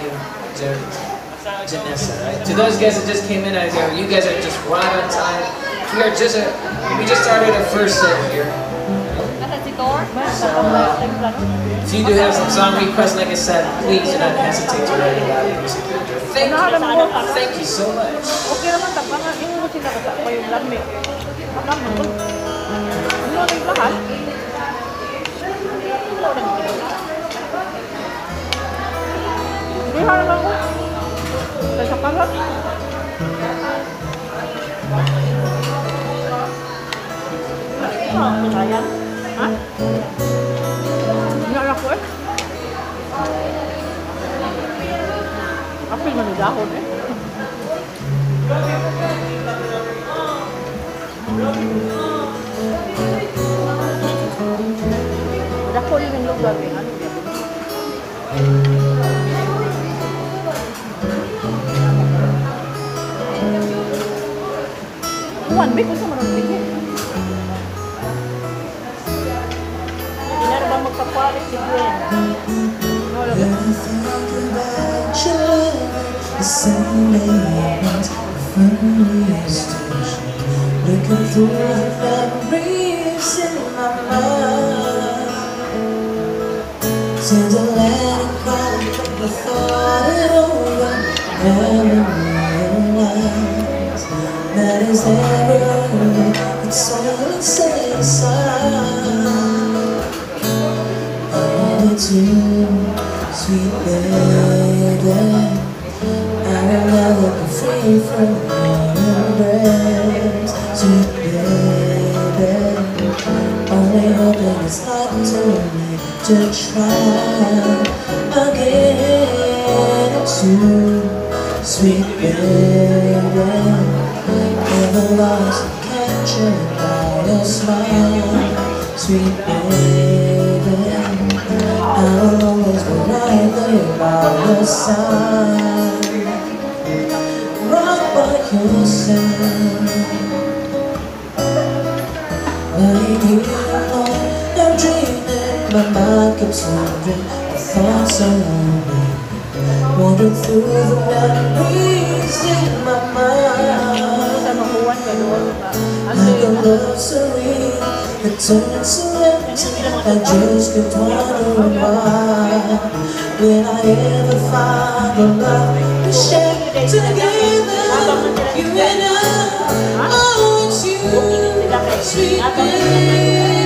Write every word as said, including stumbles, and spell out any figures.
and Janessa, right? To those guys that just came in, I go, you guys are just right on time. We are just a, we just started our first set here. So, uh, if you do have some song requests, like I said, please do not hesitate to write it out. Thank you. Thank you so much. Hah? Enggak laku eh? Apa yang ada dahon eh? Dahon yang lu gawe anu dia. One week usah menurut ini. The Sunday night from the station, looking through the memories in my mind. Since I let it go, I thought it over, never realized that it's never over. It's only set aside. It's you, sweet baby. I will never be free from your embrace, sweet baby. Only hoping it's not too late to try again. It's you, sweet baby. Never lost to catch you by your smile, sweet baby. I will always be right there by your side, right by your side. Lying here alone, I'm dreaming, my mind keeps wandering, my thoughts are lonely, wandering through the memories in my mind. Like a love serene that turns so empty, I just keep wondering why. Will I ever find a love to share together, you and I? Oh, it's you, sweet baby.